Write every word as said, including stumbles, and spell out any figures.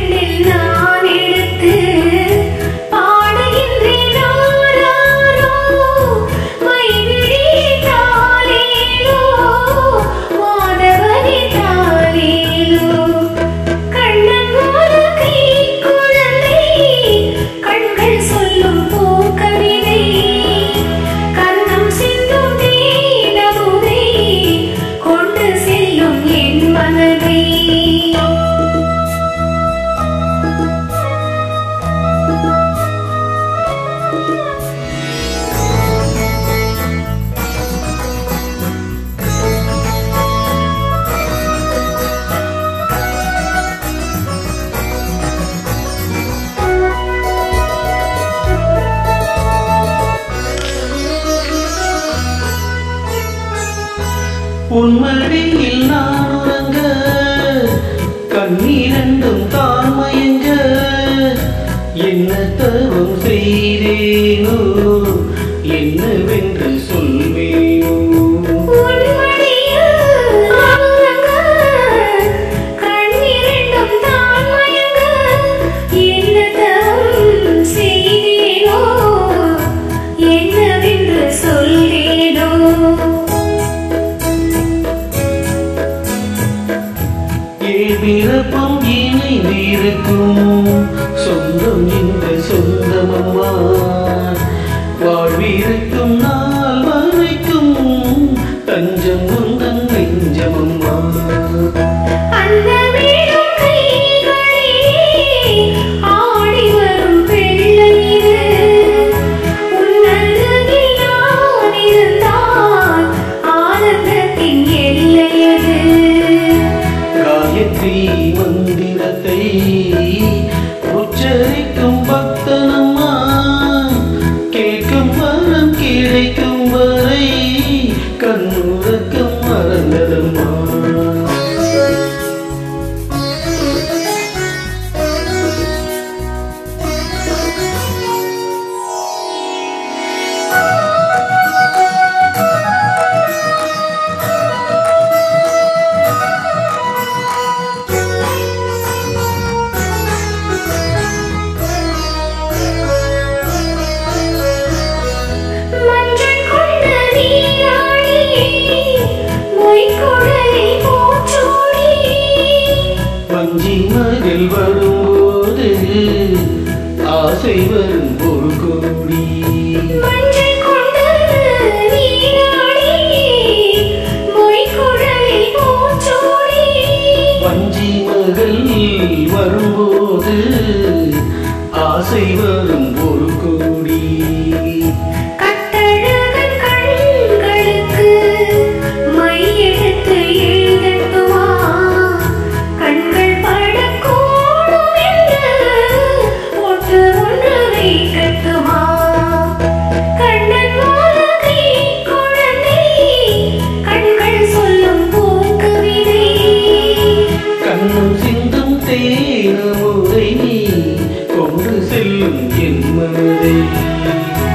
உன்மடியில் நான் உறங்க கண்ணீரண்டும் தான் மயங்க என்ன தவம் செய்தேனோ என்னவென்று சொல்வேனோ பிறப்பும் இணைந்திருக்கும் சொந்தம் இந்த சொந்தமம்மா வாழ்விருக்கும் நாள் வரைக்கும் தஞ்சம் உந்தன் நெஞ்சமம்மா மந்திரத்தை உச்சரிக்கும் பக்தனம்மா கேட்கும் வரம் கிடைக்கும் வரை கண்ணுறக்கம் மறந்ததம்மா மகள் வரும்போது ஆசை வரும் ஒரு கோடி வஞ்சி மகள் வரும்போது ஆசை வரும் ஒரு கோடி தேனமுதை கொண்டு செல்லும் என் மனதை